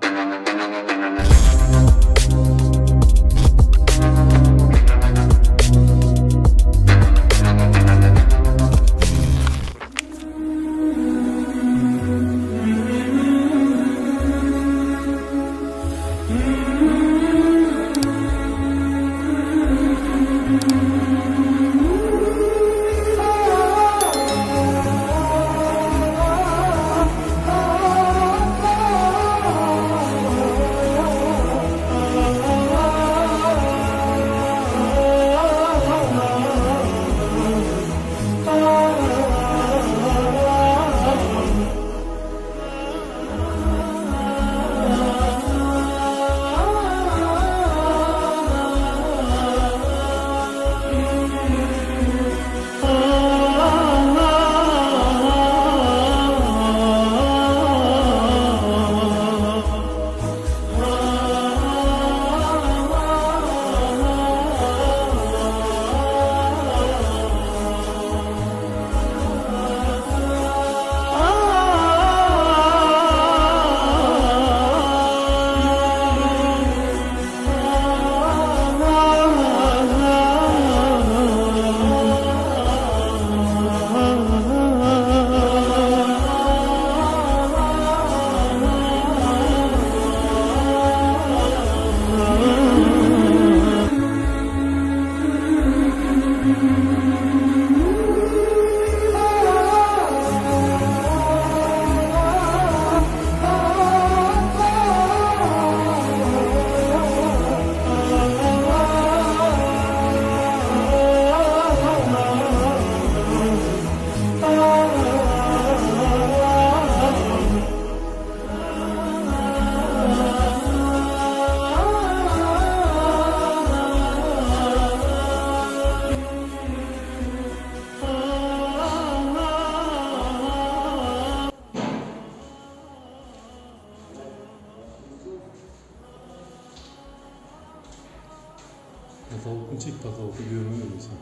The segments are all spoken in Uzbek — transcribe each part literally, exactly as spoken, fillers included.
Çek patoloğu görmüyor musun?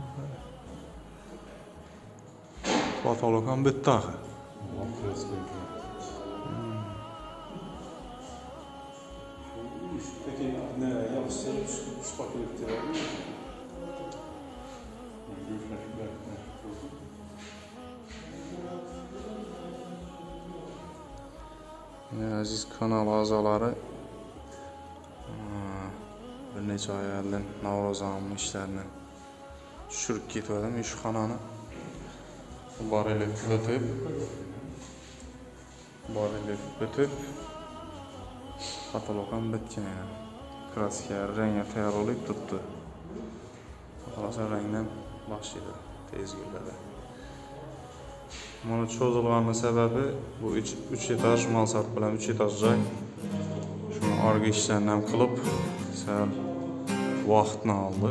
Patolog ham bitti axı. Peki ne yapsa üç paket terapi? Aziz kanal a'zolari, bir necha oy oldin Navro'zomning ishlarini tushirib ketdim. Ishxonani borelib bitib, borelib bitib, patolog ham bitgan edi. Kraska rangga tayyorlab turibdi. Xolos rangdan boshlaydi tez yillarda. Mana cho'zilganning sababi bu uch etaj mansard bilan uch etaj joy. Shuni orqa ishlarni ham qilib, sal vaqtni oldi.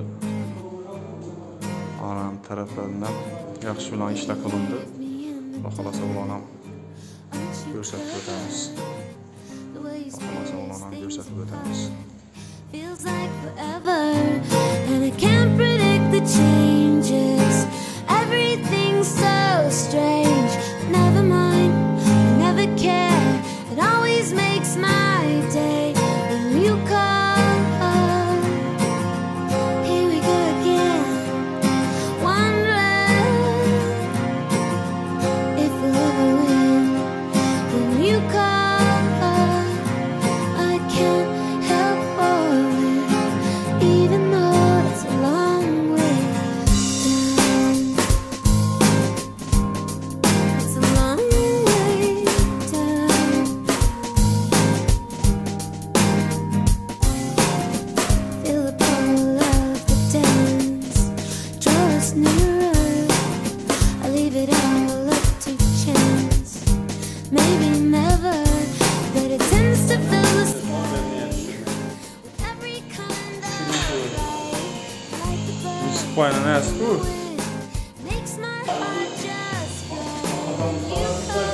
Aram taraflaridan yaxshi bilan ishlar qilindi. Xolos ularni ham ko'rsatib o'tamiz. Xolos ularni ham ko'rsatib o'tamiz. Feels like forever, and I can't predict the changes. Everything's so strange. Never mind, I never care. It always makes my day when you call. Here we go again, wondering if we'll ever win. When you call, I can't help falling, even though it's a long way down. It's a long way down. Feel the pull of the dance, draw us nearer. I leave it all up to chance. Maybe never, but it tends to fill the sky with every kind of light. Like the bird Spine and ass food. makes my heart just fly. You call,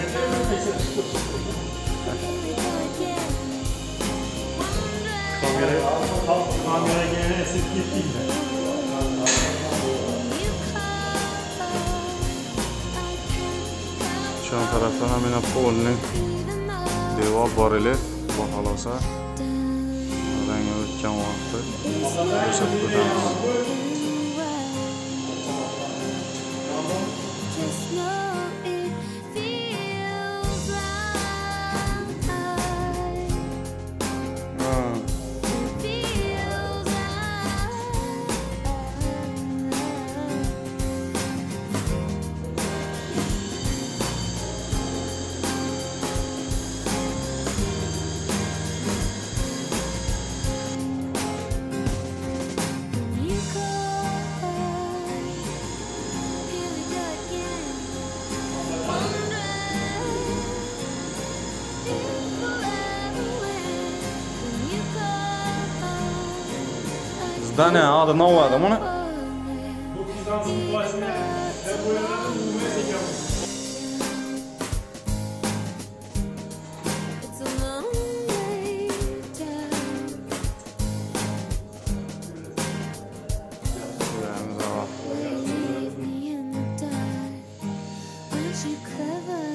here we go again. Wondering Kamera gene esip gittiğinde. you call, I can't help Şu an taraftan hemen polni even though devor borelib kalsa renge o'tgan vaqtni ko'rsatib o'tamiz. Just know it feels right. Ha. It feels When you call, here we go again. Wondering if we'll ever win. When you call, Bizda ne adı ne vardı bunu? It's a long way down. Yüreğimize bak. Leave me in the dark. Aren't you clever?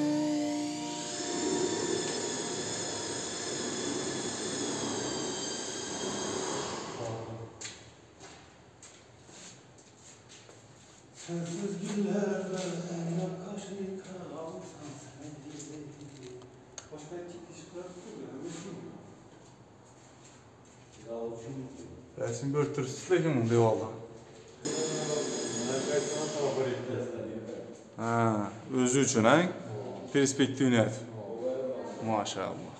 Sensiz günlerde en kaşını kalsan sen diye. Başka bir iş bıraktık ya. Resim börtürsüz lekin bunday oldu. Ha, özü üçün ha? Perspektivini et. Maşallah.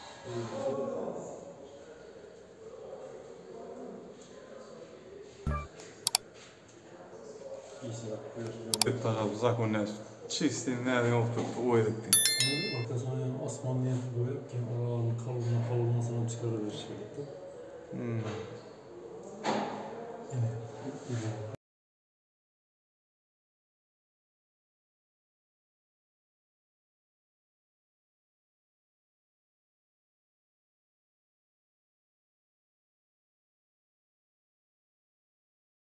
Taşa zakonnes. Çistin nereden oturttu o ediktin. Arkasına yani asmanlı yapı koyup ki oralarını kalın